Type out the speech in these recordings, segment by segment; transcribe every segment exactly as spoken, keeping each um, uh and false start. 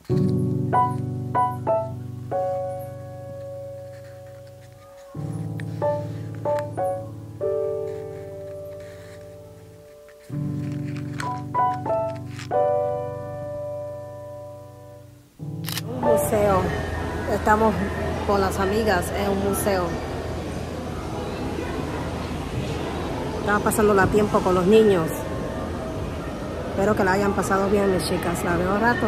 Un museo. Estamos con las amigas en un museo. Estaba pasando la tiempo con los niños. Espero que la hayan pasado bien, mis chicas. La veo rato.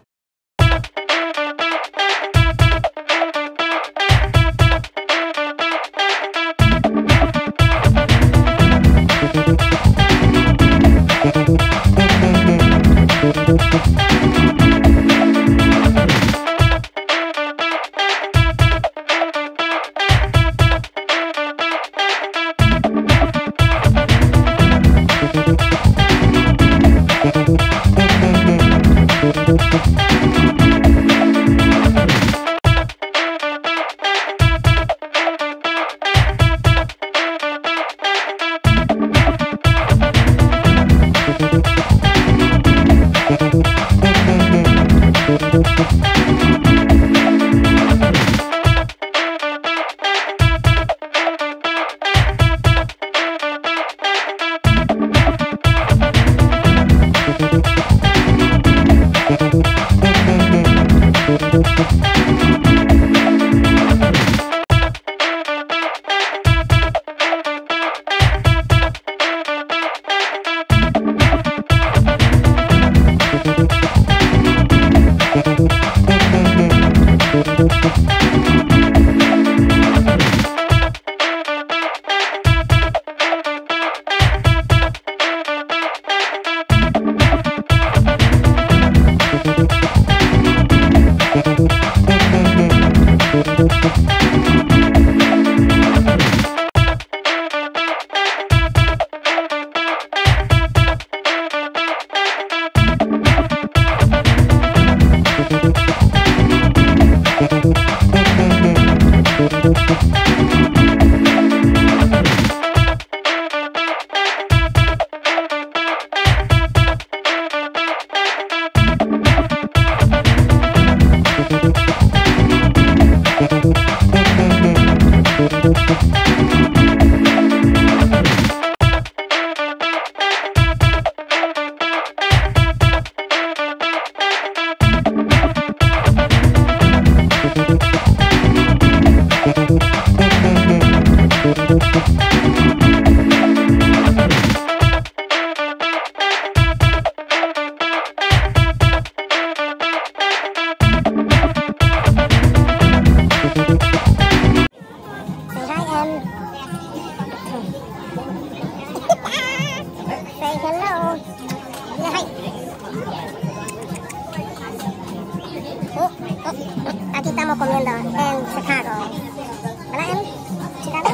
Aquí estamos comiendo en Chicago. ¿Verdad, Em? ¿Chicago?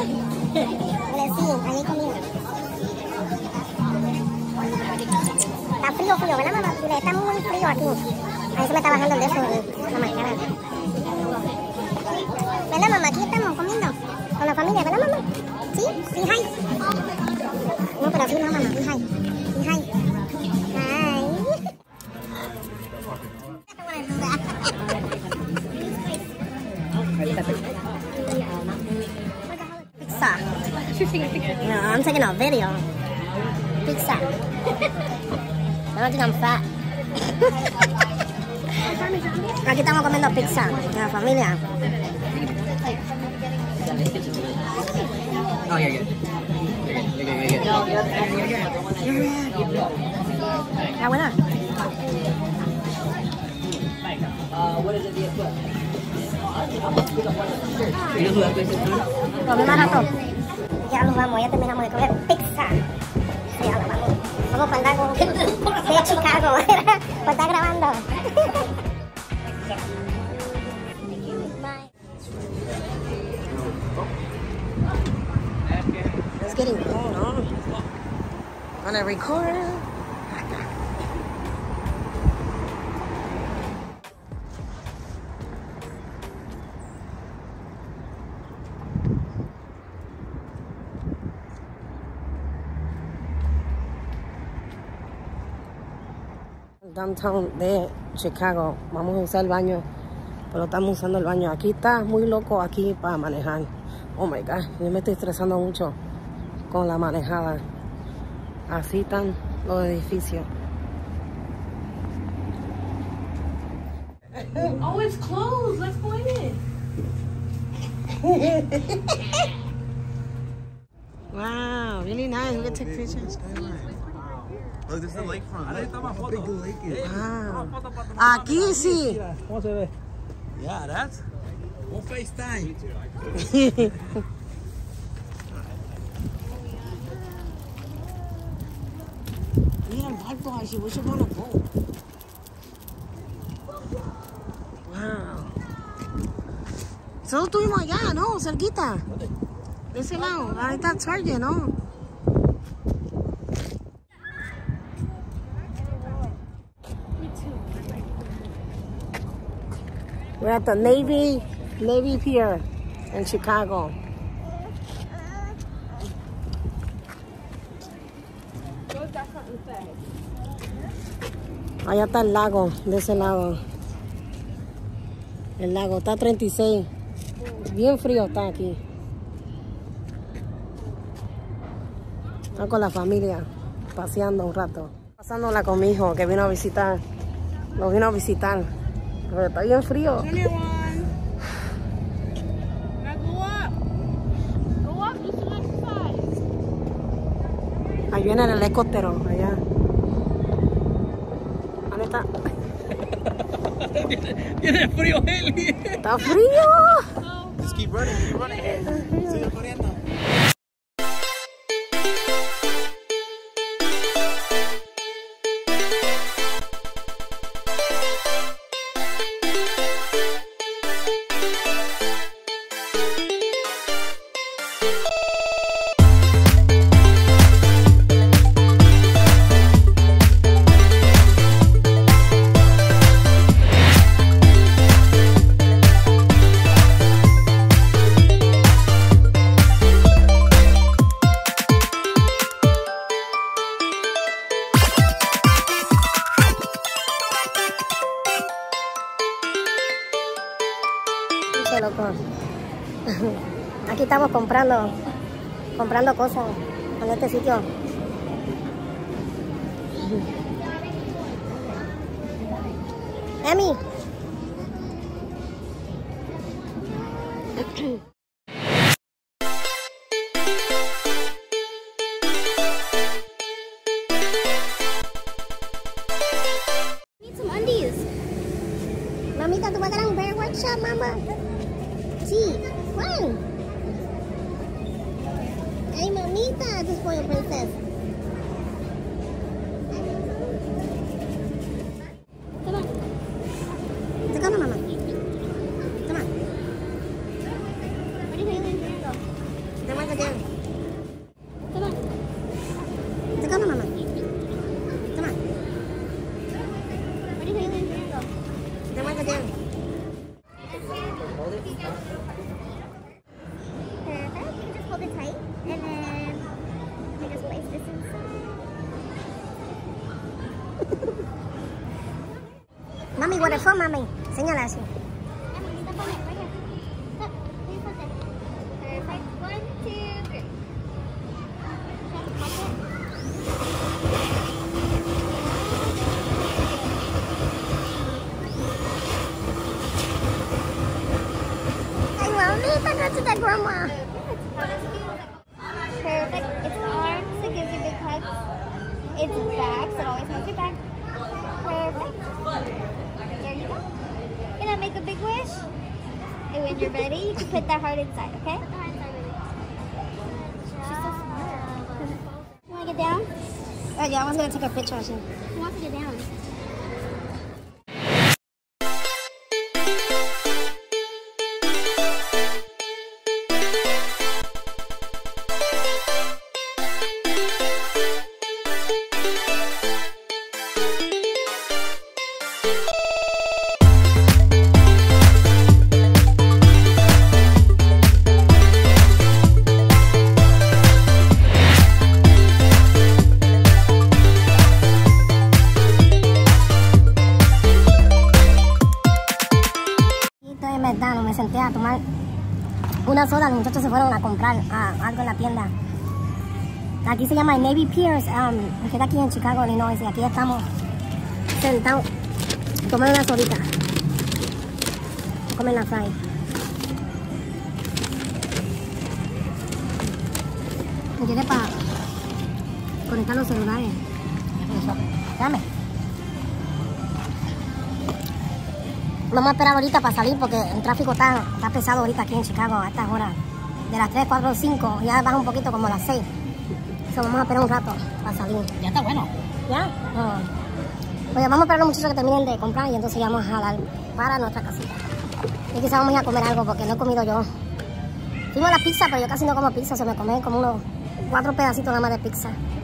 Sí, allí comiendo. Está frío, frío, ¿verdad, mamá? Está muy frío aquí. Ahí se me está bajando el dedo en la mañana. ¿Verdad, mamá? Aquí estamos comiendo con la familia, ¿verdad, mamá? ¿Sí? ¿Sí, hi? No, pero así no, mamá. ¿Sí, hi? ¿Sí, hi? Hi. Pizza. No, I'm taking a video. Pizza. I don't think I'm fat. Aquí estamos comiendo pizza con la familia. Oh, yeah, yeah. Está buena. Comí más rato. Ya nos vamos, ya terminamos de comer pizza. Sí, ahora vamos. Vamos para andar con... Sí, a Chicago, para estar grabando. It's getting cold, huh? Wanna record? downtown de Chicago. Vamos a usar el baño, pero estamos usando el baño. Aquí está muy loco aquí para manejar. Oh my God, yo me estoy estresando mucho con la manejada. Así están los edificios. Oh, it's closed. Let's go in. Wow, really nice. We can take pictures. Look, this is the lakefront. How big the lake is. Wow. Aquí sí. ¿Cómo se ve? Yeah, that's... We'll FaceTime. Mira el barco, I wish you wanna go. Wow. Solo estuvimos allá, ¿no? Cerquita. De ese lado. Ahí está Target, ¿no? We're at the Navy, Navy Pier in Chicago. Allá está el lago, de ese lado. El lago está a treinta y seis. Bien frío está aquí. Está con la familia, paseando un rato. Pasándola con mi hijo que vino a visitar. Lo vino a visitar. Pero está bien frío. Ahí viene el helicóptero, allá. ¿Dónde está? Tiene frío, Eli. ¡Está frío! Just keep running, keep running. Sigue corriendo. Loco. Aquí estamos comprando comprando cosas en este sitio. Emi. Need some undies. Mamita, ¿tú vas a dar un bear workshop, mamá? Sí, Juan. Ay, mamita, tu spoiled princess. Come on. Come on, mama. Come on. What are you doing? Come on, go down. Come on. Come on, mama. Come on. What are you doing? Come on, go down. Perfect. You can just hold it tight, and then we just place this inside. Mami, what it for, mami? Señala así. Perfect. One, two, three. That's to that grandma. Perfect. It's arms, it gives you big hugs. It's back, so it always has your back. Perfect. There you go. Gonna make a big wish. And when you're ready, you can put that heart inside, okay? She's so smart. You wanna get down? Oh yeah, I was gonna take a picture of you. Who wants to get down? McDonald's, me senté a tomar una soda, los muchachos se fueron a comprar uh, algo en la tienda. Aquí se llama Navy Piers, um, queda aquí en Chicago, Illinois, y aquí estamos sentados tomando una sodita. Comen la fry. Me quedé para conectar los celulares. Eso. Dame. Vamos a esperar ahorita para salir porque el tráfico está, está pesado ahorita aquí en Chicago a estas horas. De las tres, cuatro, cinco, ya baja un poquito como a las seis. So, vamos a esperar un rato para salir. Ya está bueno. ¿Ya? Oh. Oye, vamos a esperar a los muchachos que terminen de comprar y entonces ya vamos a dar para nuestra casita. Y quizás vamos a ir a comer algo porque no he comido yo. Fuimos a la pizza, pero yo casi no como pizza. Se me comí como unos cuatro pedacitos nada más de pizza.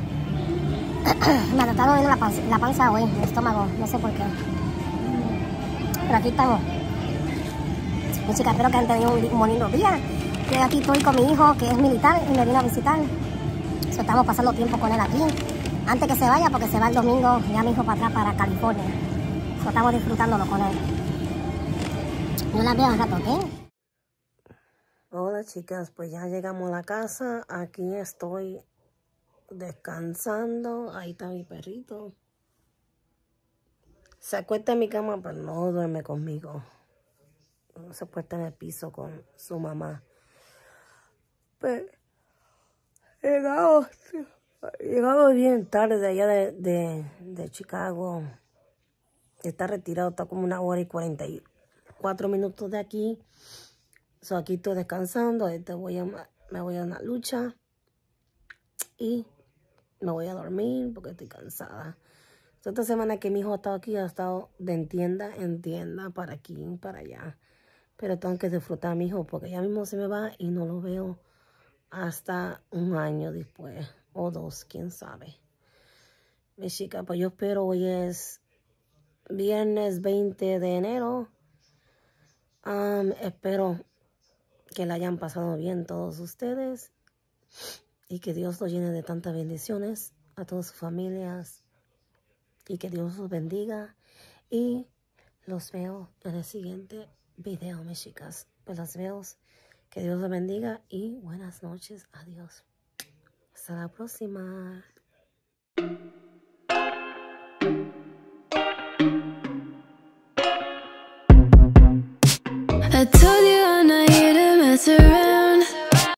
Me está doliendo la panza, la panza hoy, el estómago, no sé por qué. Pero aquí estamos. Mi chica, espero que han tenido un bonito día. Yo aquí estoy con mi hijo, que es militar, y me vino a visitar. So, estamos pasando tiempo con él aquí. Antes que se vaya, porque se va el domingo, ya mi hijo para atrás, para California. So, estamos disfrutándolo con él. Yo la veo un rato, ¿ok? Hola chicas, pues ya llegamos a la casa. Aquí estoy descansando. Ahí está mi perrito. Se acuesta en mi cama, pero no duerme conmigo. Se acuesta en el piso con su mamá. Pero llegamos, llegamos bien tarde de allá de, de, de Chicago. Está retirado, está como una hora y cuarenta y cuatro minutos de aquí. So, aquí estoy descansando. Este voy a, me voy a una lucha. Y me voy a dormir porque estoy cansada. Esta semana que mi hijo ha estado aquí, ha estado de tienda en tienda, para aquí y para allá. Pero tengo que disfrutar a mi hijo porque ya mismo se me va y no lo veo hasta un año después. O dos, quién sabe. Mi chica, pues yo espero, hoy es viernes veinte de enero. Um, espero que la hayan pasado bien todos ustedes. Y que Dios los llene de tantas bendiciones a todas sus familias. Y que Dios los bendiga. Y los veo en el siguiente video, mis chicas. Pues las veo. Que Dios los bendiga. Y buenas noches. Adiós. Hasta la próxima. I took